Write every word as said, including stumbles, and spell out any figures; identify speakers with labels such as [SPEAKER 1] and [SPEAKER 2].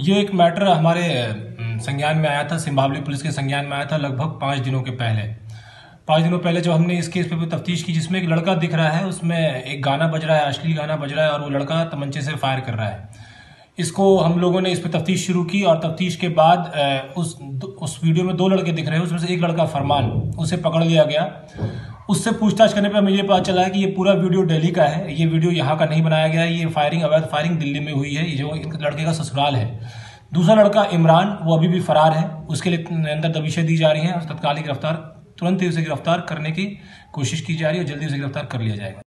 [SPEAKER 1] ये एक मैटर हमारे संज्ञान में आया था, सिंभावली पुलिस के संज्ञान में आया था लगभग पाँच दिनों के पहले। पाँच दिनों पहले जब हमने इस केस पे तफ्तीश की, जिसमें एक लड़का दिख रहा है, उसमें एक गाना बज रहा है, अश्लील गाना बज रहा है और वो लड़का तमंचे से फायर कर रहा है। इसको हम लोगों ने इस पर तफ्तीश शुरू की और तफ्तीश के बाद उस उस वीडियो में दो लड़के दिख रहे हैं, उसमें से एक लड़का फरमान, उसे पकड़ लिया गया। उससे पूछताछ करने पर मुझे पता चला है कि ये पूरा वीडियो दिल्ली का है, ये वीडियो यहाँ का नहीं बनाया गया है, ये फायरिंग अवैध फायरिंग दिल्ली में हुई है, ये जो लड़के का ससुराल है। दूसरा लड़का इमरान, वो अभी भी फरार है, उसके लिए अंदर दबिशें दी जा रही हैं। तत्कालिक गिरफ्तार, तुरंत ही उसे गिरफ्तार करने की कोशिश की जा रही है और जल्दी उसे गिरफ्तार कर लिया जाएगा।